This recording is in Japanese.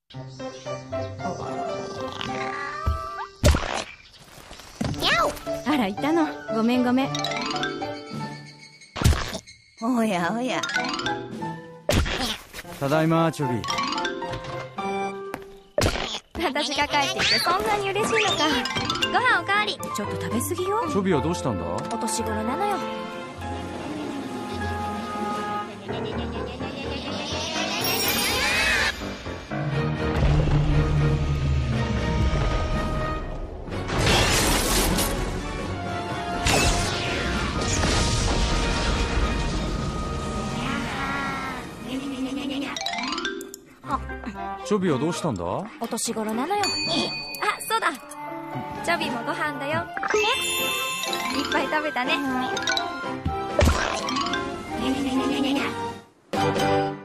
あら、いたの。ごめんごめん。 おやおや。 ただいま、チョビ。 私が帰ってきてそんなに嬉しいのか。ご飯おかわり。ちょっと食べ過ぎよ。 チョビはどうしたんだ？ お年頃なのよ。 チョビはどうしたんだ？ お年頃なのよ。あ、そうだ。チョビもご飯だよ。いっぱい食べたね。